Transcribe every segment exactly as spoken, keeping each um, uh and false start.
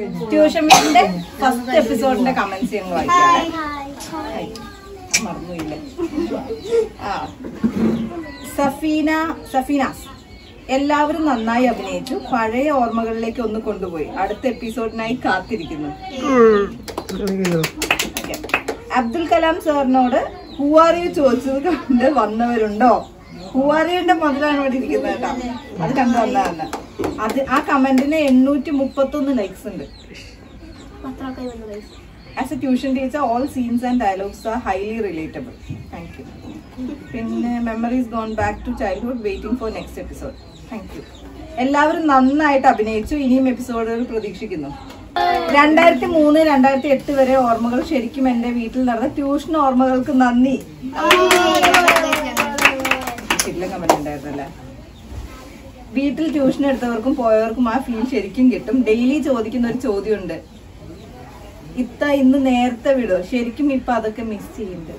Tuition വീടിന്റെ first എപ്പിസോഡിന്റെ comments ഞങ്ങൾ വായിക്കാം. മറന്നുമില്ല. ആ സഫീന സഫീനാസ് എല്ലാവരും നന്നായി അഭിനയിച്ചു. പഴയ ഓർമ്മകളിലേക്ക് ഒന്ന് കൊണ്ടുപോയി. അടുത്ത എപ്പിസോഡിനായി കാത്തിരിക്കുന്നു. അബ്ദുൽ കലാം സാറിനോട് ഹൂ ആർ യു ചോദിച്ചത് കണ്ട് വന്നവരുണ്ടോ? ഹൂ ആർ യുന്റെ മുതലാണ് ഇവിടെ ഇരിക്കുന്നത് കേട്ടോ. അത് കണ്ടു വന്നതാണ്. അത് ആ കമന്റിന് എണ്ണൂറ്റി മുപ്പത്തൊന്ന് ലൈക്സ് ഉണ്ട്. As a tuition teacher all scenes and dialogues are highly relatable. Thank you. പിന്നെ memories gone back to childhood waiting for next episode. Thank you. എല്ലാവരും നന്നായിട്ട് അഭിനയിച്ചു. ഇനിയും എപ്പിസോഡുകൾ പ്രതീക്ഷിക്കുന്നു. രണ്ടായിരത്തി മൂന്ന് രണ്ടായിരത്തി എട്ട് വരെ ഓർമ്മകൾ ശരിക്കും എന്റെ വീട്ടിൽ നടന്ന ട്യൂഷൻ ഓർമ്മകൾക്ക് നന്ദി. കമന്റ് ഉണ്ടായിരുന്നല്ലേ. വീട്ടിൽ ട്യൂഷൻ എടുത്തവർക്കും പോയവർക്കും ആ ഫീൽ ശരിക്കും കിട്ടും. ഡെയിലി ചോദിക്കുന്ന ഒരു ചോദ്യമുണ്ട്, ഇത്ത ഇന്ന് നേരത്തെ വിടോ? ശരിക്കും ഇപ്പൊ അതൊക്കെ മിസ് ചെയ്യുന്നുണ്ട്.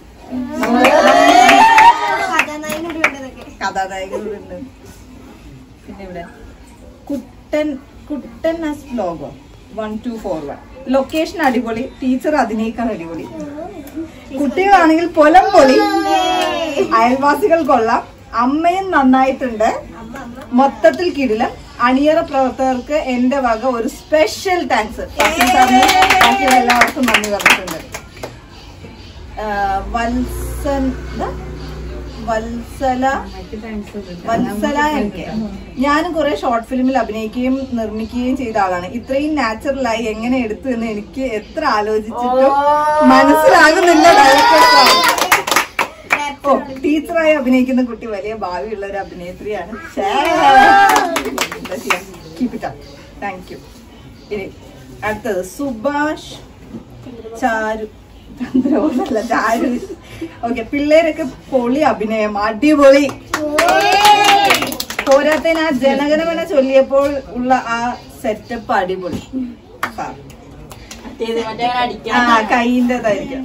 കഥാനായകനുണ്ട്. പിന്നെ ഇവിടെ കുട്ടൻ കുട്ടൻ എസ് വ്ലോഗോ one two four one. Location അടിപൊളി, ടീച്ചർ അതിനേക്കാൾ അടിപൊളി, കുട്ടികളാണെങ്കിൽ പൊലം പൊളി, അയൽവാസികൾ കൊള്ളാം, അമ്മയും നന്നായിട്ടുണ്ട്, മൊത്തത്തിൽ കിടിലം. അണിയറ പ്രവർത്തകർക്ക് എന്റെ വക ഒരു സ്പെഷ്യൽ താങ്ക്സ്. എല്ലാവർക്കും നന്ദി പറഞ്ഞിട്ടുണ്ട്. വത്സൻ വത്സല വത്സല എനിക്ക് ഞാനും കുറെ ഷോർട്ട് ഫിലിമിൽ അഭിനയിക്കുകയും നിർമ്മിക്കുകയും ചെയ്ത ആളാണ്. ഇത്രയും നാച്ചുറലായി എങ്ങനെ എടുത്തു എന്ന് എനിക്ക് എത്ര ആലോചിച്ചിട്ടും മനസ്സിലാകുന്നില്ല. ഓ, ടീച്ചറായി അഭിനയിക്കുന്ന കുട്ടി വലിയ ഭാവിയുള്ള ഒരു അഭിനേത്രിയാണ്. Thank you. ഇനി അടുത്തത് സുഭാഷ് ചാരു ചന്ദ്രബോധല്ല ചാരു. ഓക്കെ, പിള്ളേരൊക്കെ പൊളി അഭിനയം, അടിപൊളി. പോരാത്തതിന് ആ ജനഗണമന ചൊല്ലിയപ്പോൾ ഉള്ള ആ സെറ്റപ്പ് അടിപൊളി. ആ കൈൻ്റെതായിരിക്കും.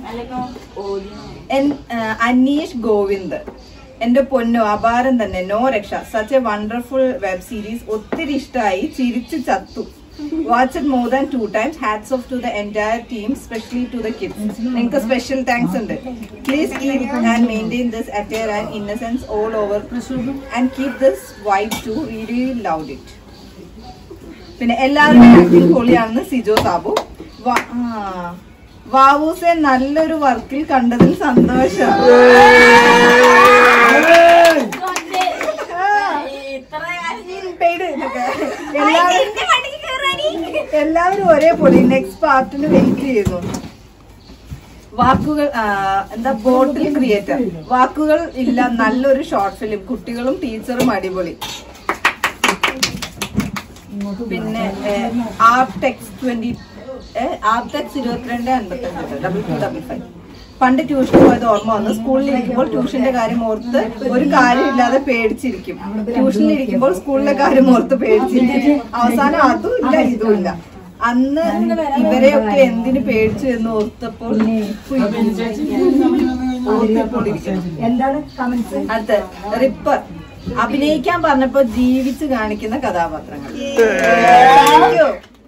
അനീഷ് ഗോവിന്ദ് എന്റെ പൊന്നോ അപാരം തന്നെ, നോ രക്ഷ. Such a wonderful web series. ഒത്തിരി ഇഷ്ടമായി, ചിരിച്ചു ചത്തു. Watch it more than two times. Hats off to the entire team, specially to the kids. നിങ്ങൾക്ക് സ്പെഷ്യൽ താങ്ക്സ് ഉണ്ട്. Please keep and maintain this attire and innocence all over and keep this vibe too. Really loved it. പിന്നെ എല്ലാവരും acting പൊളിയാണെന്ന് സിജോ സാബു. വാവൂസെ നല്ലൊരു വർക്കിൽ കണ്ടതിൽ സന്തോഷം. എല്ലാവരും ഒരേപോലെ നെക്സ്റ്റ് പാർട്ടിന് വെയിറ്റ് ചെയ്യുന്നു. വാക്കുകൾ എന്താ ബോട്ടിൽ ക്രിയേറ്റർ. വാക്കുകൾ ഇല്ല, നല്ലൊരു ഷോർട്ട് ഫിലിം. കുട്ടികളും ടീച്ചറും അടിപൊളി. പിന്നെ ആർടെക്സ് ട്വന്റി ആർടെക്സ് ഇരുപത്തിരണ്ട് അൻപത്തഞ്ച് ഡബിൾ ടു ഡബിൾ ഫൈവ്. പണ്ട് ട്യൂഷൻ പോയത് ഓർമ്മ വന്നു. സ്കൂളിലിരിക്കുമ്പോൾ ട്യൂഷന്റെ കാര്യം ഓർത്ത് ഒരു കാര്യമില്ലാതെ പേടിച്ചിരിക്കും. ട്യൂഷനിലിരിക്കുമ്പോൾ സ്കൂളിലെ കാര്യം ഓർത്ത് പേടിച്ചിരിക്കും. അവസാനം അതും ഇല്ല ഇതും ഇല്ല. അന്ന് ഇവരെയൊക്കെ എന്തിനു പേടിച്ചു എന്ന് ഓർത്തപ്പോൾ എന്താണ് അടുത്ത റിപ്പർ. അഭിനയിക്കാൻ പറഞ്ഞപ്പോ ജീവിച്ച് കാണിക്കുന്ന കഥാപാത്രങ്ങൾ.